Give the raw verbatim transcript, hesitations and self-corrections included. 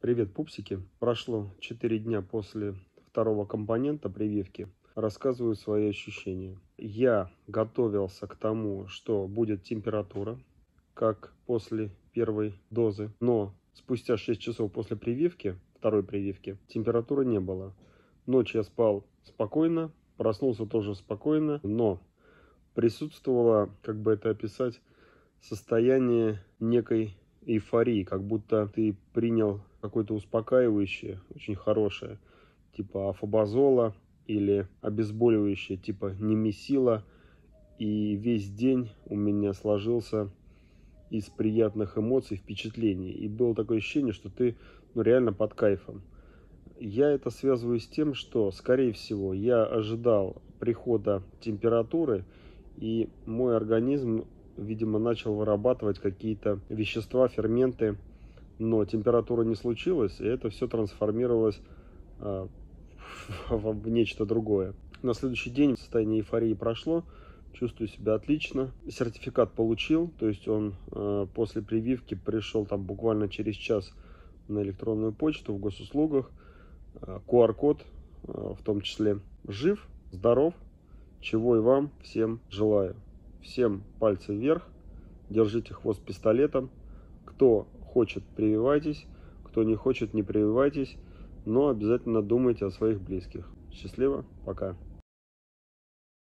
Привет, пупсики! Прошло четыре дня после второго компонента прививки. Рассказываю свои ощущения. Я готовился к тому, что будет температура, как после первой дозы. Но спустя шесть часов после прививки, второй прививки, температуры не было. Ночь я спал спокойно, проснулся тоже спокойно, но присутствовало, как бы это описать, состояние некой эйфории, как будто ты принял какое-то успокаивающее, очень хорошее, типа афобазола или обезболивающее, типа немесила. И весь день у меня сложился из приятных эмоций, впечатлений. И было такое ощущение, что ты ну, реально под кайфом. Я это связываю с тем, что, скорее всего, я ожидал прихода температуры, и мой организм, видимо, начал вырабатывать какие-то вещества, ферменты, но температура не случилась, и это все трансформировалось а, в, в нечто другое. На следующий день состояние эйфории прошло, чувствую себя отлично. Сертификат получил, то есть он а, после прививки пришел там буквально через час на электронную почту в госуслугах. ку ар код в том числе. Жив, здоров, чего и вам всем желаю. Всем пальцы вверх, держите хвост пистолетом. Кто хочет, прививайтесь, кто не хочет, не прививайтесь, но обязательно думайте о своих близких. Счастливо, пока.